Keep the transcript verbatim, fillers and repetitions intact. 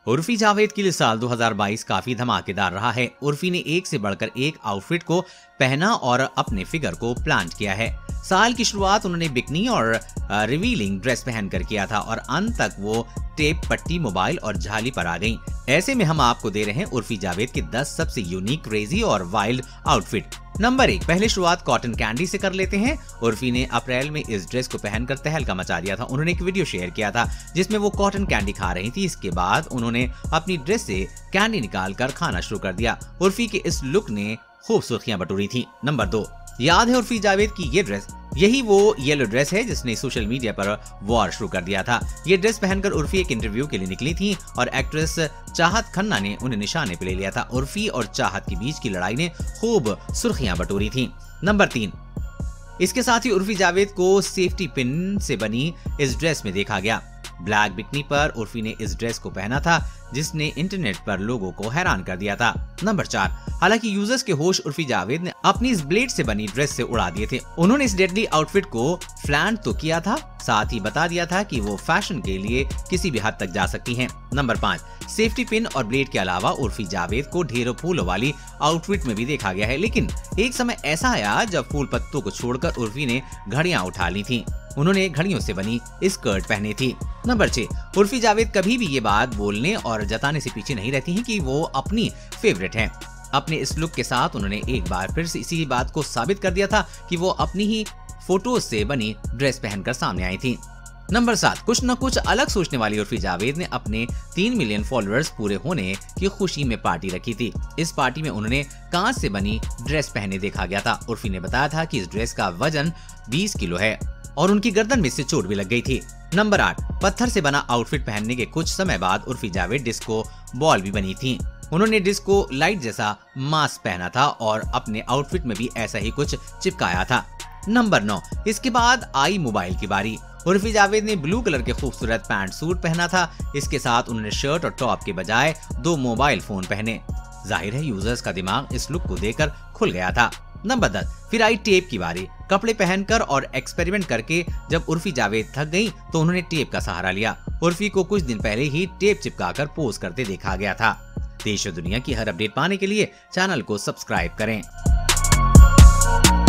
उर्फी जावेद के लिए साल दो हज़ार बाईस काफी धमाकेदार रहा है। उर्फी ने एक से बढ़कर एक आउटफिट को पहना और अपने फिगर को प्लांट किया है। साल की शुरुआत उन्होंने बिकनी और रिवीलिंग ड्रेस पहनकर किया था और अंत तक वो टेप, पट्टी, मोबाइल और झाली पर आ गईं। ऐसे में हम आपको दे रहे हैं उर्फी जावेद के दस सबसे यूनिक, क्रेजी और वाइल्ड आउटफिट। नंबर एक, पहले शुरुआत कॉटन कैंडी से कर लेते हैं। उर्फी ने अप्रैल में इस ड्रेस को पहनकर तहलका मचा दिया था। उन्होंने एक वीडियो शेयर किया था जिसमें वो कॉटन कैंडी खा रही थी। इसके बाद उन्होंने अपनी ड्रेस से कैंडी निकालकर खाना शुरू कर दिया। उर्फी के इस लुक ने खूब सुर्खियां बटोरी थी। नंबर दो, याद है उर्फी जावेद की ये ड्रेस? यही वो येलो ड्रेस है जिसने सोशल मीडिया पर वॉर शुरू कर दिया था। ये ड्रेस पहनकर उर्फी एक इंटरव्यू के लिए निकली थी और एक्ट्रेस चाहत खन्ना ने उन्हें निशाने पे ले लिया था। उर्फी और चाहत के बीच की लड़ाई ने खूब सुर्खियां बटोरी थी। नंबर तीन, इसके साथ ही उर्फी जावेद को सेफ्टी पिन से बनी इस ड्रेस में देखा गया। ब्लैक बिकनी पर उर्फी ने इस ड्रेस को पहना था जिसने इंटरनेट पर लोगों को हैरान कर दिया था। नंबर चार, हालांकि यूजर्स के होश उर्फी जावेद ने अपनी इस ब्लेड से बनी ड्रेस से उड़ा दिए थे। उन्होंने इस डेडली आउटफिट को फ्लैंट तो किया था, साथ ही बता दिया था कि वो फैशन के लिए किसी भी हद तक जा सकती हैं। नंबर पाँच, सेफ्टी पिन और ब्लेड के अलावा उर्फी जावेद को ढेरों फूलों वाली आउटफिट में भी देखा गया है, लेकिन एक समय ऐसा आया जब फूल पत्तों को छोड़कर उर्फी ने घड़ियां उठा ली थी। उन्होंने घड़ियों से बनी स्कर्ट पहनी थी। नंबर छह, उर्फी जावेद कभी भी ये बात बोलने और जताने से पीछे नहीं रहती हैं कि वो अपनी फेवरेट हैं। अपने इस लुक के साथ उन्होंने एक बार फिर से इसी बात को साबित कर दिया था कि वो अपनी ही फोटोज से बनी ड्रेस पहनकर सामने आई थी। नंबर सात, कुछ न कुछ अलग सोचने वाली उर्फी जावेद ने अपने तीन मिलियन फॉलोअर्स पूरे होने की खुशी में पार्टी रखी थी। इस पार्टी में उन्होंने कांच से बनी ड्रेस पहने देखा गया था। उर्फी ने बताया था कि इस ड्रेस का वजन बीस किलो है और उनकी गर्दन में से चोट भी लग गई थी। नंबर आठ, पत्थर से बना आउटफिट पहनने के कुछ समय बाद उर्फी जावेद डिस्को बॉल भी बनी थी। उन्होंने डिस्को लाइट जैसा मास्क पहना था और अपने आउटफिट में भी ऐसा ही कुछ चिपकाया था। नंबर नौ, इसके बाद आई मोबाइल की बारी। उर्फी जावेद ने ब्लू कलर के खूबसूरत पैंट सूट पहना था। इसके साथ उन्होंने शर्ट और टॉप के बजाय दो मोबाइल फोन पहने। जाहिर है यूजर्स का दिमाग इस लुक को देखकर खुल गया था। नंबर दस, फिर आई टेप की बारी। कपड़े पहनकर और एक्सपेरिमेंट करके जब उर्फी जावेद थक गई तो उन्होंने टेप का सहारा लिया। उर्फी को कुछ दिन पहले ही टेप चिपकाकर पोज करते देखा गया था। देश और दुनिया की हर अपडेट पाने के लिए चैनल को सब्सक्राइब करें।